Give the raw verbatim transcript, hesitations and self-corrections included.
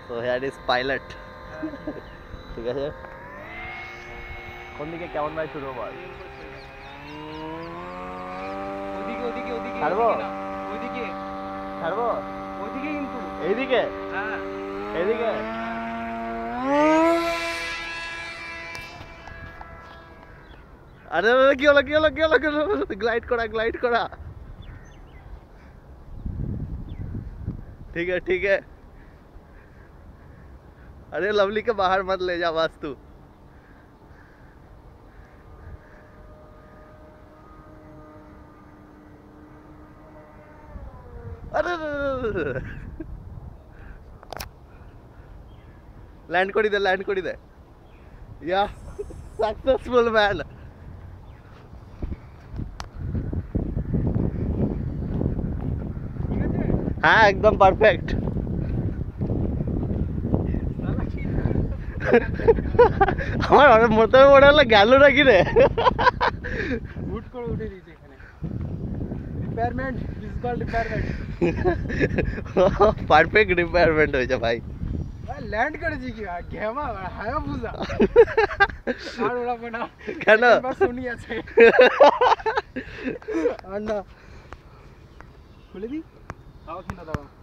So here is pilot. ঠিক আছে, কোন দিকে কেমন ভাই শুরু বল? ওদিকে ওদিকে ওদিকে ছাড়বো? ওদিকে ছাড়বো? ওদিকে কিন্তু এইদিকে? হ্যাঁ এইদিকে? আরে আরে কি হলো কি হলো কি হলো কি হলো? গ্লাইড করা গ্লাইড করা। ठीक है ठीक है। अरे लवली के बाहर मत ले जा बस तू। अरे लैंड करी दे लैंड करी दे। या सक्सेसफुल मैन। हाँ एकदम परफेक्ट। আমার মতো মনে হলো গেল নাকি রে। হুট করে উঠে দিয়েছে এখানে। Repairment this call repairment. Perfect repairment হয়েছে ভাই। ভাই ল্যান্ড করেছি কি ঘেমা হায়া বুঝা। আর ওড়াবো না কেন? বাস শুনি আছে। আর না খুলে দি। তাও কিনা দাও।